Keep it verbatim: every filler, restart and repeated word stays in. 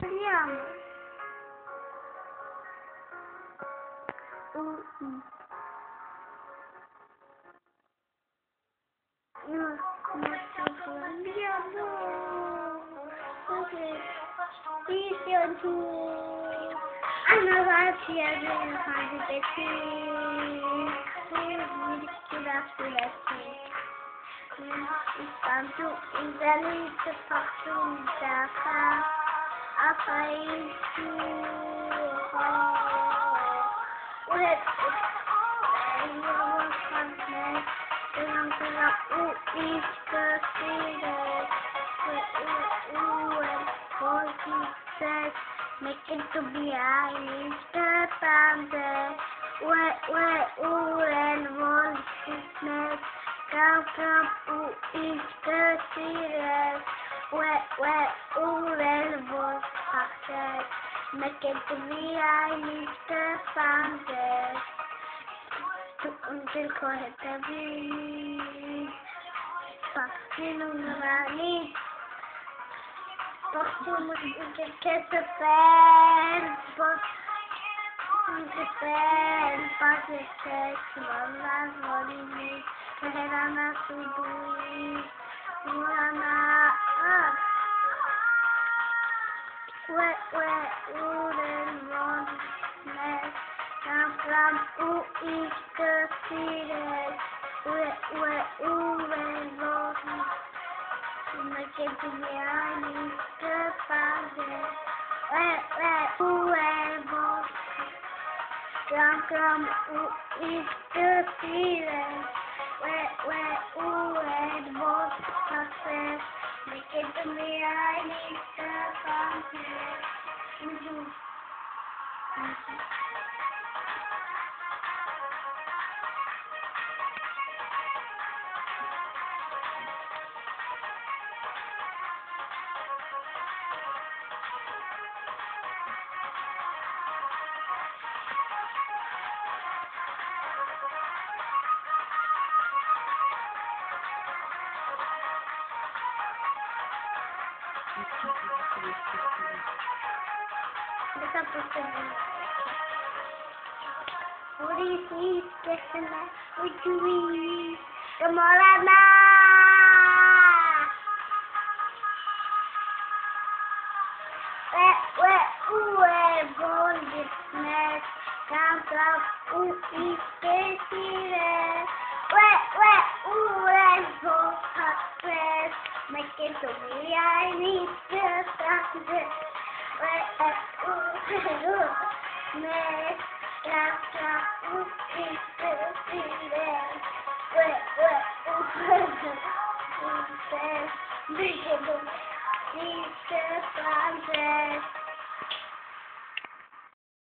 italiano. Uh, mm. No, molto italiano. Okay. Vision to anniversary of the hundred Istanbul izlemeyi farklı dakika afayı ulet yavaş kalmak dengan cara uis kesirat uwen positif making to be I terpandai we we ulen positif Come, come, ooh, each the serious. Wet, wet, ooh, and voice pocket. Make it to me, I need to find it. To until quiet the breeze. Fucking running. Costume is the kiss of fans. But the fans, but the sex, one last body. Herana sudui, murana, ah, we we uren von mes, kam kam u ich kesiret, we we uren von, make it to me I need to find it, we we uren von, kam kam u ich kesiret. Where, where, ooh, and both success. Make it to me, I need the content. Mm-hmm. Mm-hmm. What do you see? Guessing that we do we Gamorana. Wet, wet, ooh, and born this mess. Down, down, ooh, eat this here. Wet, wet, ooh, and born hot stress. Make it to me, I need to stop this. Wet, wet, ooh, ooh, mess. Down, down, ooh, eat this here. Wet, wet, ooh, ooh, mess. Make it to me, I need to stop this.